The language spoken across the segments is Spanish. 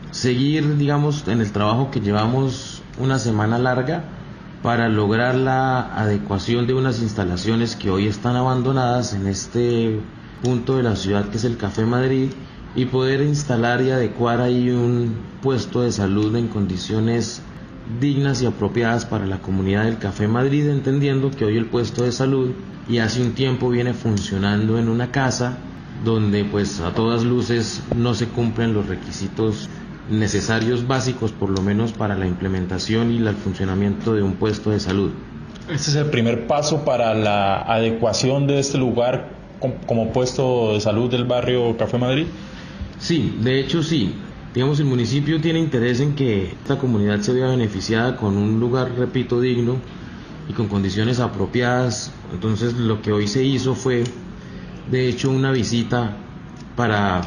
seguir, digamos, en el trabajo que llevamos una semana larga para lograr la adecuación de unas instalaciones que hoy están abandonadas en este punto de la ciudad que es el Café Madrid, y poder instalar y adecuar ahí un puesto de salud en condiciones dignas y apropiadas para la comunidad del Café Madrid, entendiendo que hoy el puesto de salud y hace un tiempo viene funcionando en una casa donde pues a todas luces no se cumplen los requisitos necesarios básicos, por lo menos para la implementación y el funcionamiento de un puesto de salud. Este es el primer paso para la adecuación de este lugar como puesto de salud del barrio Café Madrid. Sí, de hecho sí. Digamos, el municipio tiene interés en que esta comunidad se vea beneficiada con un lugar, repito, digno y con condiciones apropiadas. Entonces lo que hoy se hizo fue, de hecho, una visita para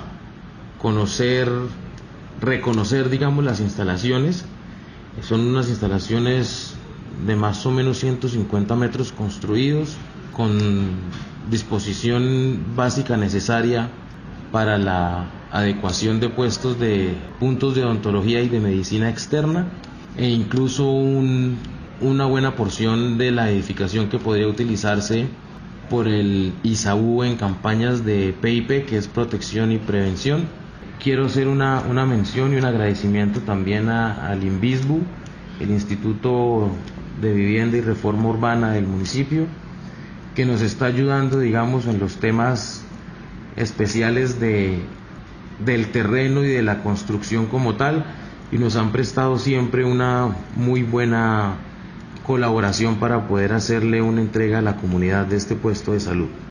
reconocer, digamos, las instalaciones. Son unas instalaciones de más o menos 150 metros construidos, con disposición básica necesaria para la adecuación de puestos de puntos de odontología y de medicina externa, e incluso una buena porción de la edificación que podría utilizarse por el ISAU en campañas de PIP, que es protección y prevención. Quiero hacer una mención y un agradecimiento también al INVISBU, el Instituto de Vivienda y Reforma Urbana del municipio, que nos está ayudando, digamos, en los temas especiales del terreno y de la construcción como tal, y nos han prestado siempre una muy buena colaboración para poder hacerle una entrega a la comunidad de este puesto de salud.